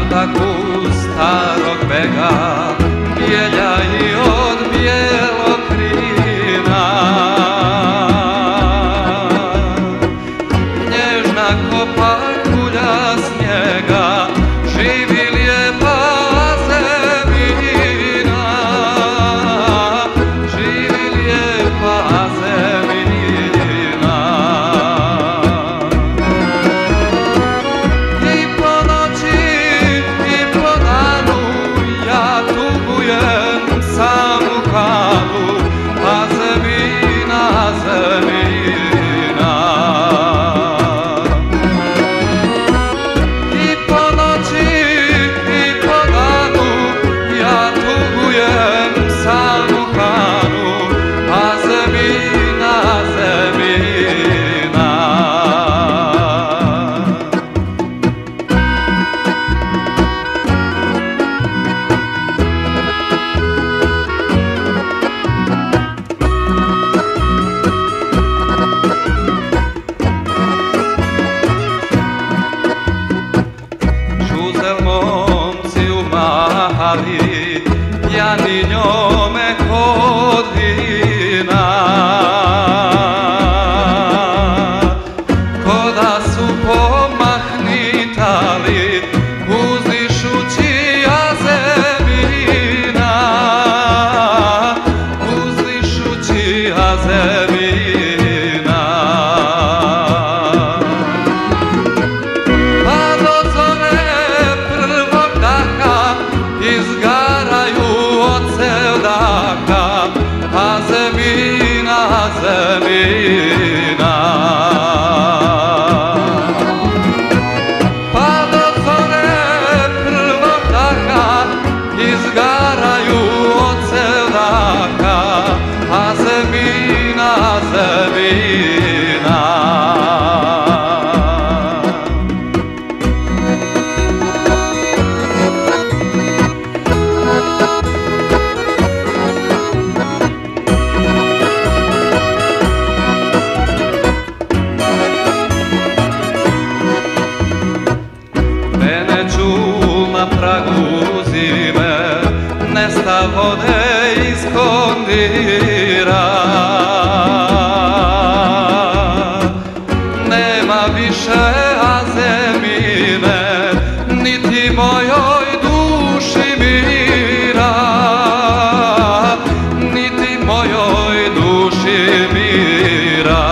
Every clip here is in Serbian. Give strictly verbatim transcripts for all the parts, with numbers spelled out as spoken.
taku starog bega, bijelja i od bijelog krina. Nježna kopa kulja snijega, živi lijepa zemljina, živi lijepa zemljina. I po noći i po danu ja tugujem samu kalu, a zemljina, zemljina. I po noći i po danu ja tugujem samu kalu, a zemljina, zemljina. Žuzel momci umahali, pjani njome kod vina, ko da su pomahnitali uzdišući azemina, uzdišući azemina. Pa do zore prvog daha izgaraju od sevdaka, a zemljina, zemljina. Pa do zore prvog daha izgaraju od sevdaka, a zemljina, zemljina. Mene čul na pragu zime, nesta vode iz kondira. Nema više azemine, niti mojoj duši mira, niti mojoj duši mira.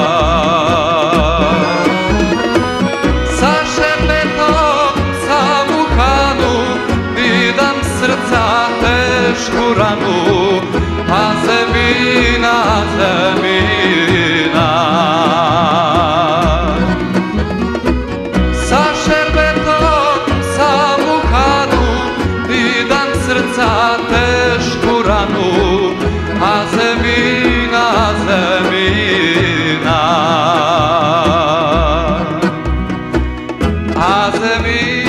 Sa šerbetom samu kanu vidam srca tešku ranu, a zemljina, zemljina. Sa šerbetom samu kanu vidam srca tešku ranu, a zemljina, zemljina. A zemljina.